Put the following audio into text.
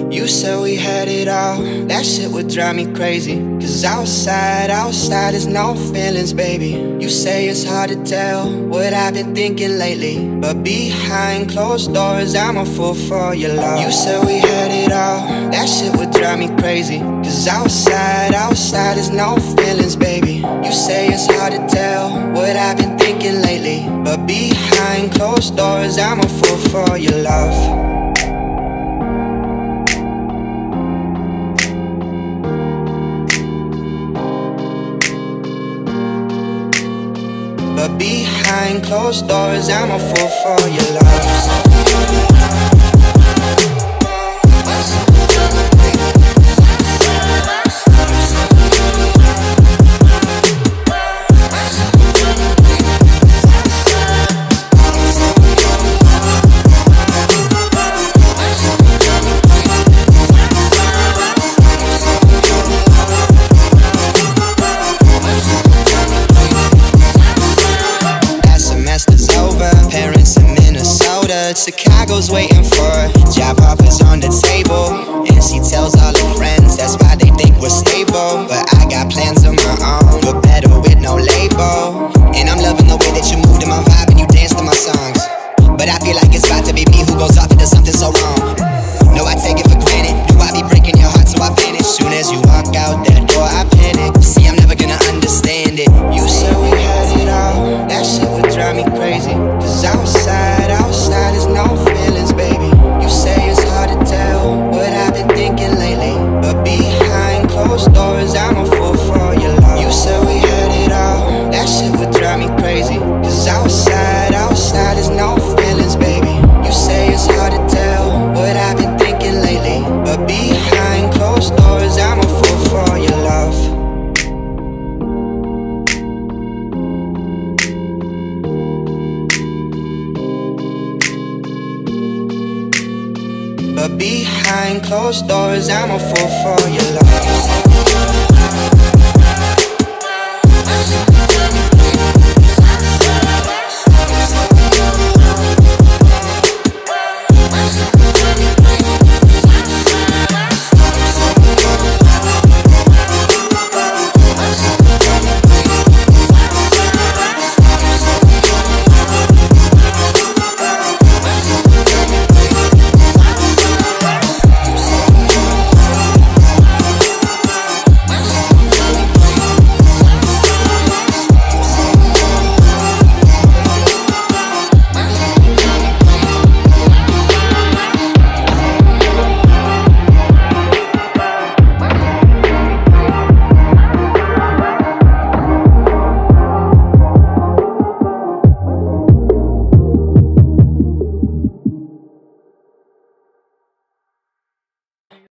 You said we had it all, that shit would drive me crazy. Cause outside is no feelings, baby. You say it's hard to tell what I've been thinking lately, but behind closed doors, I'm a fool for your love. You said we had it all, that shit would drive me crazy. Cause outside is no feelings, baby. You say it's hard to tell what I've been thinking lately, but behind closed doors, I'm a fool for your love. But behind closed doors, I'm a fool for your love. Parents in Minnesota, Chicago's waiting for job offers on the table, and she tells all her friends that's why they think we're stable. But I got plans of my own, but better with no label. And I'm loving the way that you move to my vibe and you dance to my songs. But I feel like it's about to be me who goes off into something so wrong. No, I take it for granted. Do I be breaking your heart so I vanish? Soon as you walk out that door, I panic. See, I'm never gonna understand it. You said we had it all, that shit would drive me crazy. Cause outside is no feelings, baby. You say it's hard to tell what I've been thinking lately, but behind closed doors, I'm a fool for your love. You said we had it all, that shit would drive me crazy. Cause outside is no feelings, baby. You say it's hard to tell what I've been thinking lately, but behind closed doors, I'm a fool for your love. But behind closed doors, I'm a fool for your love.